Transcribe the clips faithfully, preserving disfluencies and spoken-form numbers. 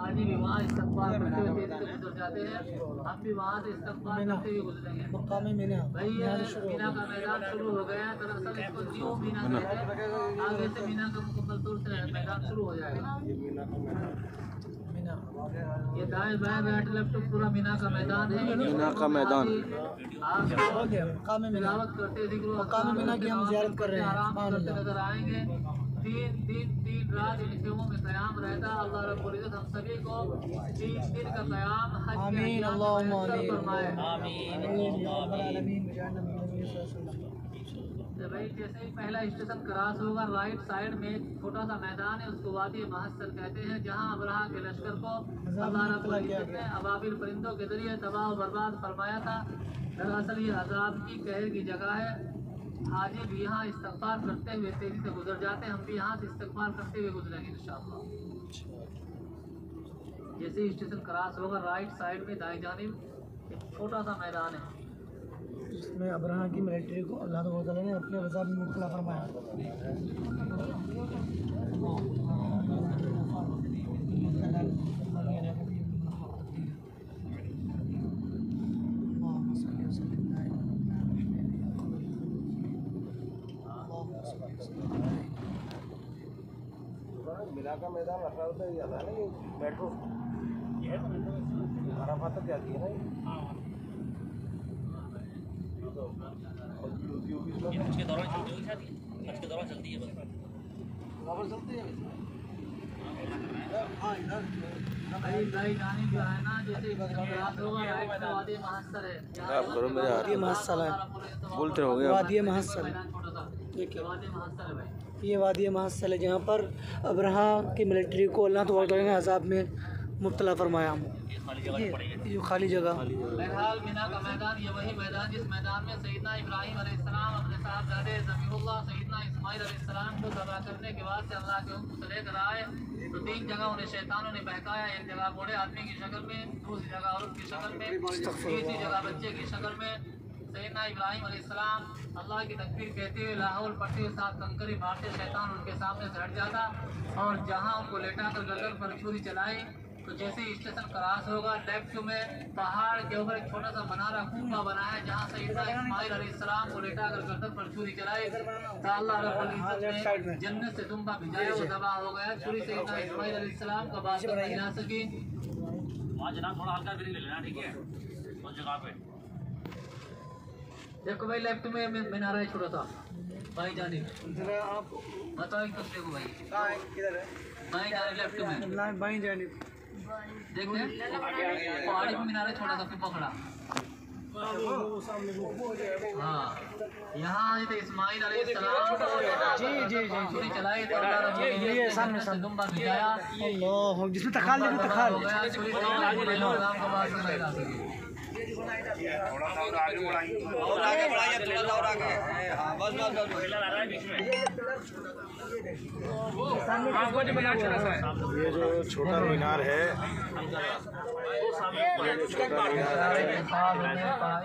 हाजी भी वहाँ इस्तकबाल करते हुए तेजी से गुजर जाते हैं, हम भी वहाँ से इस्तकबाल करते हुए गुजरेंगे। भाई ये मीना का मैदान शुरू हो गया है, दरअसल इसको न्यू मीना कहते हैं, आगे से मीना का मुकम्मल तौर से मैदान शुरू हो जाएगा। ये दाएं बाएं बैठ लेफ्ट पूरा मीना का मैदान है। मीना का मैदान तिलावत करते मीना की हम ज़ियारत कर रहे हैं, आराम करते नजर आएंगे। तीन दिन तीन रात इन खेमों में क़याम रहता। अल्लाह रब्बुल इज़्ज़त हम सभी को तीन दिन का क़याम हज आमीन अल्लाहुम्मा फरमाए। आमीन। भाई जैसे ही पहला स्टेशन क्रॉस होगा, राइट साइड में एक छोटा सा मैदान है, उसको वादी महस्सर कहते हैं, जहां अब्रहा के लश्कर को अल्लाह रब्बुल इज़्ज़त ने अबाबिल परिंदों के जरिए तबाह और बर्बाद फरमाया था। दरअसल ये अजाब की कहर की जगह है। हाजी भी यहाँ इस्तग़फ़ार करते हुए तेजी से गुजर जाते हैं, हम भी यहाँ से इस्तग़फ़ार करते हुए गुजरेंगे इंशाअल्लाह। जैसे ही स्टेशन क्रॉस होगा, राइट साइड में दाएं जानिब एक छोटा सा मैदान है, इसमें अब्रहा की मिलिट्री को अल्लाह ताला ने अपने अज़ाब में मुब्तला फरमाया। मीना का मैदान रखा होता है, याद है ना, ये मेट्रो अराफात तक जाती है ना। ये उसके दौरान चलती होगी शायद, उसके दौरान चलती है, बस चलती है। हाँ इधर दाई जानिब जो है ना, जैसे क्रॉस होगा राइट में वादी महस्सर है, आप करो मेरे हाथ वादी महस्सर है, बोलते रहोगे आप। वादी महस्सर है, देखिए वादी महस्सर है भाई, ये वादी महस्सर है जहाँ पर अब्रहा की मिलिट्री को अल्लाह ताला ने अज़ाब में मुब्तला फरमाया। ये खाली जगह नहीं पड़ेगी। ये खाली जगह। बहरहाल मीना का मैदान ये वही मैदान जिस मैदान में सैयदना इब्राहीम अलैहिस्सलाम अपने साहबजादे ज़बीहुल्लाह सैयदना इस्माइल अलैहिस्सलाम को ज़बह करने के बाद से अल्लाह के हुक्म से लेकर आए तो तीन जगह उन्हें शैतानों ने बहकाया। एक जगह बूढ़े आदमी की शक्ल में, दूसरी जगह औरत की शक्ल में, तीसरी जगह बच्चे की शक्ल में। सैयदना इब्राहीम अलैहिस्सलाम अल्लाह की तकबीर कहते हुए लाहौल पढ़ते हुए साथ कंकरी मारते शैतान उनके सामने से हट जाता और जहाँ उनको लेटा कर गर्दन पर छुरी चलाई तो जैसे ही स्टेशन क्रॉस होगा, लेफ्ट में पहाड़ के ऊपर एक छोटा सा मनारा कुआं बना है जहाँ सैयदना इस्माइल अलैहिस्सलाम को लेटा कर गर्दन पर छुरी चलाई तो अल्लाह रब्बुल इज़्ज़त ने जन्नत से दुम्बा भिजाया, वो तबाह हो गया। छुरी सैयदना इस्माइल अलैहिस्सलाम का बात नहीं जा सकी। वहाँ जनाब थोड़ा हल्का ब्रेक ले लेना, ठीक है, उस जगह पे। देखो भाई लेफ्ट में मीनारा है छोटा सा, बाई जानिब आप बताओ एक दूसरे को भाई, किधर है? बाई जानिब लेफ्ट में, बाईं जानिब देखते हैं पहाड़ी पे मीनारा छोटा सा कुआं खड़ा। हाँ यहाँ तो इस्माइल अलैहिस्सलाम जी जी जी छुरी चलाई तो अल्लाह रब्बुल इज़्ज़त ने सामने से दुम्बा भिजाया, अल्लाह जिसमें तखाल लगे तखाल हो गया। छुरी से इस्लाम का बात नहीं ला सकी। थोड़ा सा और आगे बढ़ाइए, और आगे बढ़ाइए, थोड़ा सा और आगे। हाँ बस बस बस बस। पिलर आ रहा है बीच में। ये जो छोटा मीनार है, ये जो छोटा मीनार है,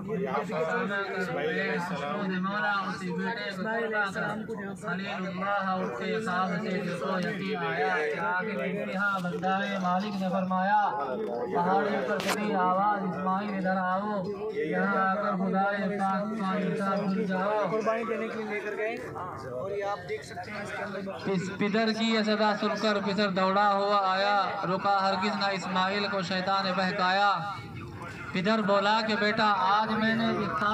मालिक ने फरमाया पहाड़ी पर कभी आवाज इस्माइल इधर आओ, यहाँ आकर खुदाए पाक भूल जाओ। कुर्बानी देने के लिए लेकर गए और ये आप देख सकते हैं इसके अंदर इस पिदर की ये सदा सुनकर पितर दौड़ा हुआ आया, रुका हरगिज ना इस्माइल को शैतान ने बहकाया। पिदर बोला कि बेटा आज मैंने